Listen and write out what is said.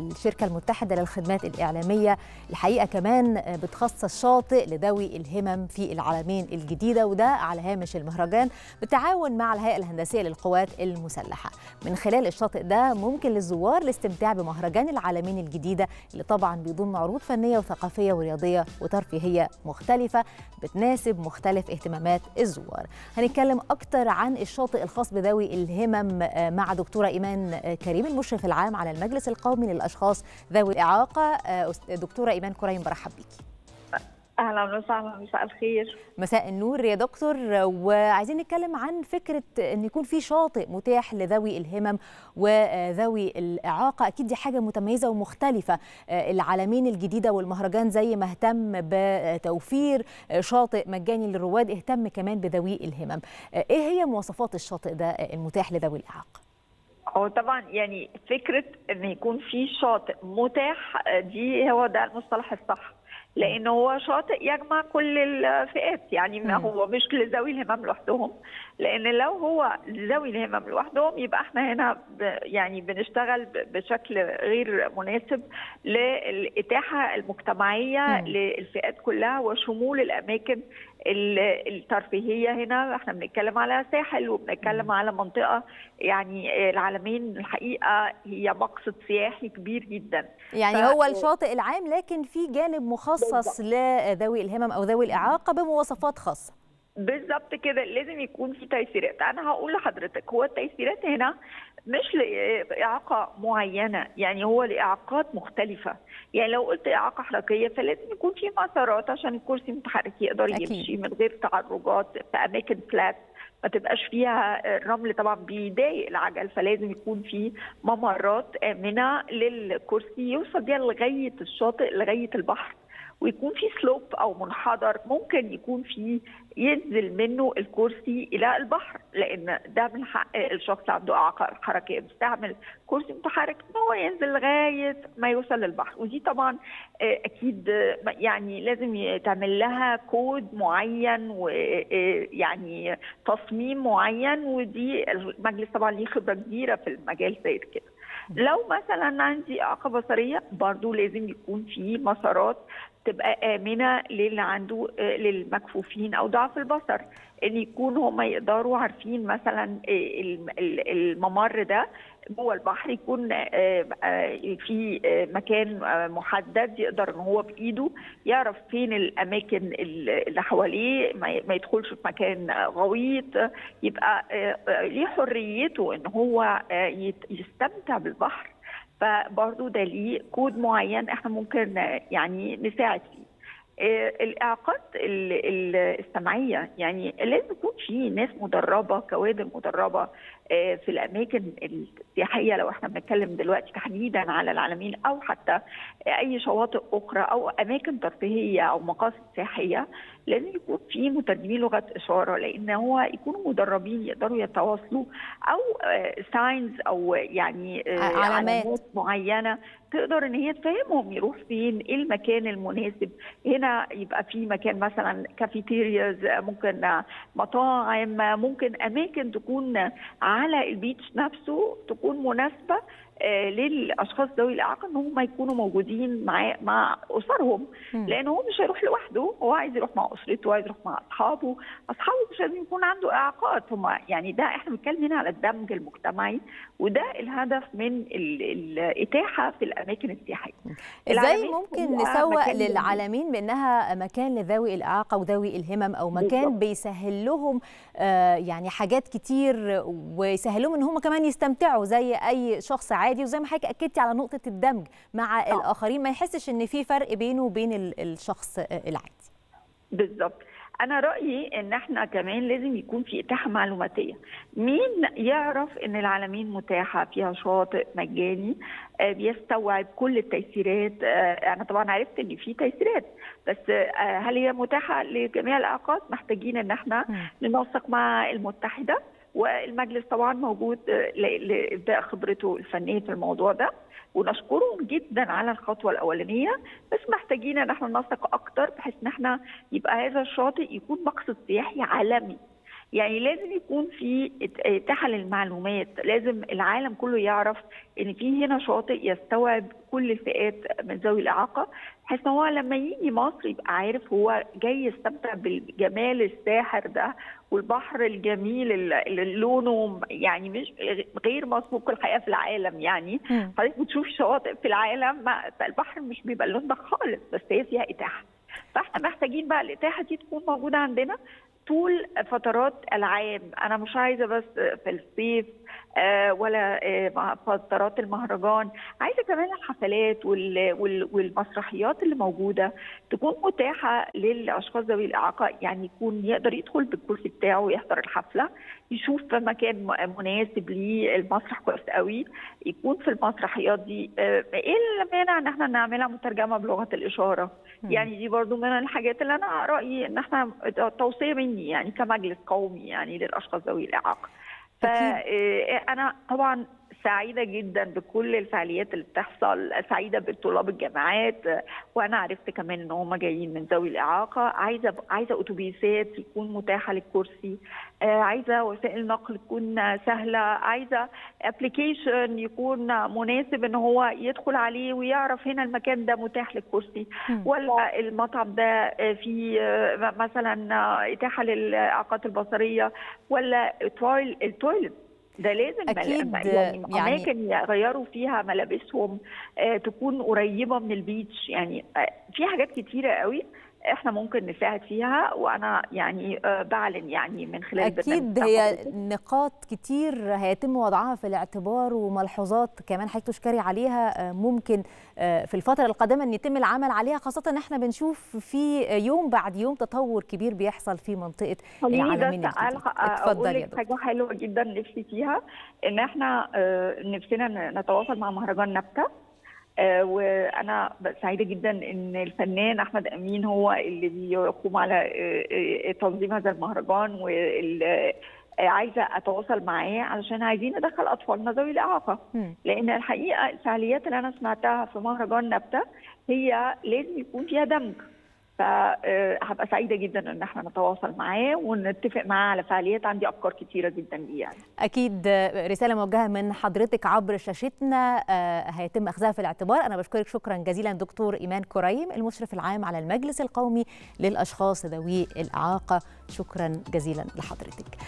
الشركة المتحدة للخدمات الإعلامية الحقيقة كمان بتخصص شاطئ لذوي الهمم في العلمين الجديدة، وده على هامش المهرجان بالتعاون مع الهيئة الهندسية للقوات المسلحة. من خلال الشاطئ ده ممكن للزوار الاستمتاع بمهرجان العلمين الجديدة اللي طبعا بيضم عروض فنية وثقافية ورياضية وترفيهية مختلفة بتناسب مختلف اهتمامات الزوار. هنتكلم أكتر عن الشاطئ الخاص بذوي الهمم مع دكتورة إيمان كريم المشرف العام على المجلس القومي للأشخاص ذوي الإعاقة. دكتورة إيمان كريم، برحب بيكي. اهلا وسهلا، مساء الخير. مساء النور يا دكتور. وعايزين نتكلم عن فكره ان يكون في شاطئ متاح لذوي الهمم وذوي الاعاقه، اكيد دي حاجه متميزه ومختلفه. العلمين الجديده والمهرجان زي ما اهتم بتوفير شاطئ مجاني للرواد، اهتم كمان بذوي الهمم. ايه هي مواصفات الشاطئ ده المتاح لذوي الاعاقه؟ هو طبعا يعني فكره ان يكون في شاطئ متاح دي هو ده المصطلح الصح، لأن هو شاطئ يجمع كل الفئات، يعني ما هو مش لذوي الهمم لوحدهم، لأن لو هو ذوي الهمم لوحدهم يبقى احنا هنا يعني بنشتغل بشكل غير مناسب للإتاحة المجتمعية للفئات كلها وشمول الأماكن الترفيهية. هنا احنا بنتكلم على ساحل وبنتكلم على منطقة، يعني العلمين الحقيقة هي مقصد سياحي كبير جدا. يعني هو الشاطئ العام لكن في جانب مخصص لذوي الهمم أو ذوي الإعاقة بمواصفات خاصة. بالظبط كده، لازم يكون في تيسيرات. أنا هقول لحضرتك هو التيسيرات هنا مش لإعاقة معينة، يعني هو لإعاقات مختلفة. يعني لو قلت إعاقة حركية فلازم يكون في مسارات عشان الكرسي متحرك يقدر يمشي من غير تعرجات في أماكن فلات ما تبقاش فيها الرمل، طبعا بيضايق العجل، فلازم يكون في ممرات آمنة للكرسي يوصل بيها لغاية الشاطئ لغاية البحر، ويكون في سلوب او منحدر ممكن يكون في ينزل منه الكرسي الى البحر، لان ده من حق الشخص عنده اعاقه حركيه بيستعمل كرسي متحرك ان هو ينزل لغايه ما يوصل للبحر. ودي طبعا اكيد يعني لازم يتعمل لها كود معين ويعني تصميم معين، ودي المجلس طبعا ليه خبره كبيره في المجال زي كده. لو مثلا عندي اعاقه بصريه برضو لازم يكون في مسارات تبقى آمنة للي عنده للمكفوفين أو ضعف البصر، إن يكونوا هم يقدروا عارفين مثلا الممر ده جوه البحر يكون في مكان محدد يقدر ان هو بايده يعرف فين الاماكن اللي حواليه، ما يدخلش في مكان غويط، يبقى ليه حريته ان هو يستمتع بالبحر. فبرضه ده ليه كود معين احنا ممكن يعني نساعد فيه. الإعاقات السمعية يعني لازم يكون في ناس مدربة، كوادر مدربة في الأماكن السياحية. لو احنا بنتكلم دلوقتي تحديدا على العلمين أو حتى أي شواطئ أخرى أو أماكن ترفيهية أو مقاصد سياحية، لازم يكون في مترجمين لغة إشارة، لأن هو يكونوا مدربين يقدروا يتواصلوا، أو ساينز أو يعني علامات معينة تقدر ان هي تفهمهم يروح فين، ايه المكان المناسب. هنا يبقى في مكان مثلا كافيتيرياز، ممكن مطاعم، ممكن اماكن تكون على البيتش نفسه تكون مناسبه للاشخاص ذوي الاعاقه ان هم يكونوا موجودين مع اسرهم، لان هو مش هيروح لوحده، هو عايز يروح مع اسرته، عايز يروح مع اصحابه مش لازم يكون عنده اعاقات. هم يعني ده احنا بنتكلم هنا على الدمج المجتمعي، وده الهدف من الاتاحه في الاماكن السياحيه. ازاي ممكن نسوق للعلمين بانها مكان لذوي الاعاقه وذوي الهمم، او مكان بالضبط بيسهل لهم يعني حاجات كتير ويسهل لهم ان هم كمان يستمتعوا زي اي شخص عادي، وزي ما حضرتك اكدتي على نقطه الدمج مع الاخرين، ما يحسش ان في فرق بينه وبين الشخص العادي. بالظبط. أنا رأيي إن إحنا كمان لازم يكون في إتاحة معلوماتية. مين يعرف إن العلمين متاحة فيها شاطئ مجاني بيستوعب كل التيسيرات؟ أنا طبعا عرفت إن في تيسيرات، بس هل هي متاحة لجميع الإعاقات؟ محتاجين إن إحنا ننسق مع المتحدة، والمجلس طبعا موجود لإبداء خبرته الفنية في الموضوع ده، ونشكرهم جدا على الخطوه الاولانيه، بس محتاجين ان احنا ننسق اكتر بحيث ان احنا يبقى هذا الشاطئ يكون مقصد سياحي عالمي. يعني لازم يكون في اتاحه للمعلومات، لازم العالم كله يعرف ان في هنا شاطئ يستوعب كل الفئات من ذوي الاعاقه، بحيث ان هو لما يجي مصر يبقى عارف هو جاي يستمتع بالجمال الساحر ده والبحر الجميل اللي لونه يعني مش غير مسبوق الحقيقه في العالم. يعني حضرتك بتشوف شواطئ في العالم البحر مش بيبقى اللون ده خالص، بس هي فيها اتاحه. فاحنا محتاجين بقى الاتاحه دي تكون موجوده عندنا طول فترات العام. انا مش عايزه بس في الصيف ولا فترات المهرجان، عايزه كمان الحفلات والمسرحيات اللي موجوده تكون متاحه للاشخاص ذوي الاعاقه، يعني يكون يقدر يدخل بالكرسي بتاعه ويحضر الحفله، يشوف مكان مناسب ليه، المسرح كويس قوي يكون في المسرحيات دي. ايه المانع ان احنا نعملها مترجمه بلغه الاشاره؟ يعني دي برضو من الحاجات اللي انا رايي ان احنا توصيه مني يعني كمجلس قومي يعني للاشخاص ذوي الاعاقه. فانا طبعا سعيده جدا بكل الفعاليات اللي بتحصل، سعيده بطلاب الجامعات، وانا عرفت كمان ان هم جايين من ذوي الاعاقه. عايزه اتوبيسات يكون متاحه للكرسي، عايزه وسائل نقل تكون سهله، عايزه ابلكيشن يكون مناسب ان هو يدخل عليه ويعرف هنا المكان ده متاح للكرسي، ولا المطعم ده فيه مثلا اتاحه للاعاقات البصريه، ولا التويلت ده لازم أكيد يعني اماكن يغيروا فيها ملابسهم تكون قريبه من البيتش. يعني في حاجات كتيره قوي احنا ممكن نساعد فيها، وانا يعني بعلن يعني من خلال اكيد هي نقاط كتير هيتم وضعها في الاعتبار وملحوظات كمان حضرتك تشكري عليها ممكن في الفتره القادمه ان يتم العمل عليها، خاصه ان احنا بنشوف في يوم بعد يوم تطور كبير بيحصل في منطقه العالمين الجديد. اتفضلي يا دكتور. حاجه حلوه جدا نفسي فيها ان احنا نفسنا نتواصل مع مهرجان نبته، وانا سعيده جدا ان الفنان احمد امين هو اللي بيقوم على تنظيم هذا المهرجان، عايزه اتواصل معاه علشان عايزين ندخل اطفالنا ذوي الاعاقه، لان الحقيقه الفعاليات اللي انا سمعتها في مهرجان نبته هي لازم يكون فيها دمج. فهبقى سعيده جدا ان احنا نتواصل معاه ونتفق معاه على فعاليات، عندي افكار كتيره جدا ليه يعني. اكيد رساله موجهه من حضرتك عبر شاشتنا هيتم اخذها في الاعتبار. انا بشكرك شكرا جزيلا دكتور ايمان كريم المشرف العام على المجلس القومي للاشخاص ذوي الاعاقه، شكرا جزيلا لحضرتك.